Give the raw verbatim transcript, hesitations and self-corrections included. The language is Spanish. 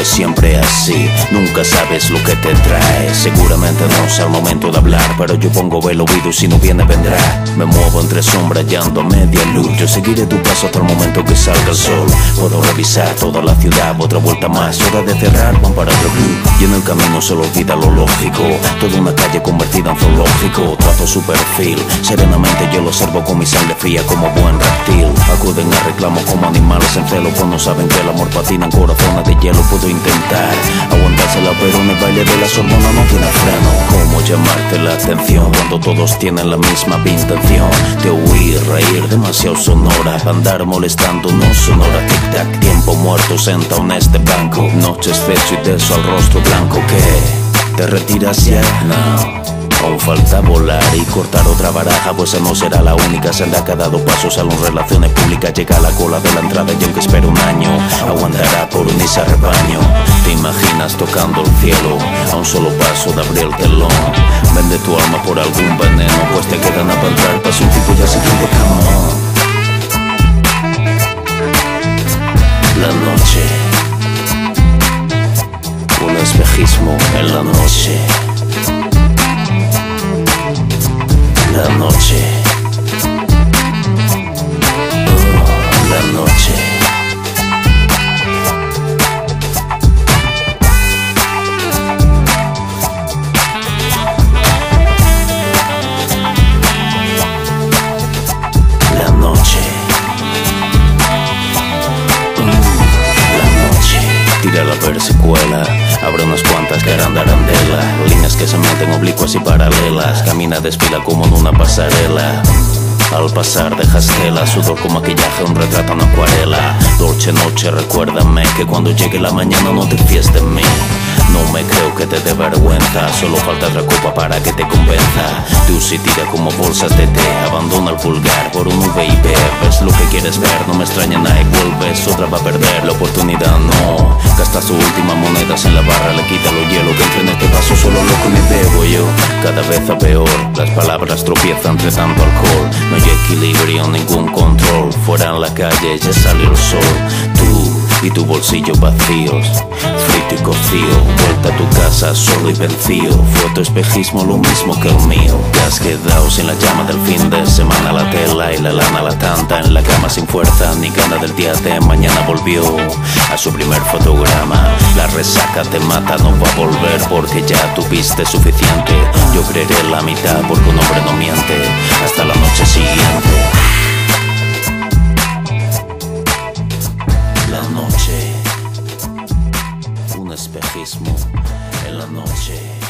es siempre así, nunca sabes lo que te trae. Seguramente no sea el momento de hablar, pero yo pongo el oído y si no viene vendrá. Me muevo entre sombras y ando a media luz. Yo seguiré tu paso hasta el momento que salga el sol. Puedo revisar toda la ciudad, otra vuelta más, hora de cerrar, van para otro club. Y en el camino solo olvida lo lógico, toda una calle convertida en zoológico. Trazo su perfil, serenamente yo lo observo con mi sangre fría como buen reptil. Acuden a reclamo como animales en celo, cuando saben que el amor patina en corazones de hielo. Puedo intentar aguantársela, pero en el baile de la Sorbona no tiene freno. ¿Cómo llamarte la atención cuando todos tienen la misma intención? De huir, reír, demasiado sonora, andar molestando, no sonora. Tic-tac, tiempo muerto sentado en este banco. Noche exceso y de eso al rostro blanco. ¿Qué? ¿Te retiras ya? No. Aún falta volar y cortar otra baraja, pues esa no será la única senda que ha dado pasos a las relaciones públicas. Llega a la cola de la entrada y aunque espera un año, aguantará por unirse a rebaño. Te imaginas tocando el cielo a un solo paso de abrir el telón. Vende tu alma por algún veneno, pues te quedan a plantar paso un tipo ya siguiente camón. La noche, un espejismo en la noche. La noche, oh, la noche. La noche, mm, la noche. Tira la persecuela, abre unas cuantas que harán de arandela, líneas que se meten oblicuas y paralelas. Camina, desfila como en una pasarela. Al pasar dejas tela, sudor con maquillaje, un retrato en acuarela. Dolce noche, recuérdame que cuando llegue la mañana no te fíes de mí. No me creo que te dé vergüenza, solo falta otra copa para que te convenza. Tú si tira como bolsas de té, abandona el pulgar por un V I P. Ves lo que quieres ver, no me extraña nada y vuelves, otra va a perder la oportunidad, no. Gasta sus últimas monedas en la barra, le quita los hielos que entre en este vaso, solo lo que me bebo yo. Cada vez a peor, las palabras tropiezan entre tanto alcohol. No hay equilibrio, ningún control, fuera en la calle ya salió el sol. Tú y tu bolsillo vacíos, frito y cocido, vuelta a tu casa solo y vencido. Fue tu espejismo lo mismo que el mío. Te has quedado sin la llama del fin de semana, la tela y la lana, la tanta en la cama sin fuerza ni gana del día de mañana. Volvió a su primer fotograma, la resaca te mata, no va a volver porque ya tuviste suficiente. Yo creeré la mitad porque un hombre no miente hasta la noche siguiente. La noche, un espejismo en la noche.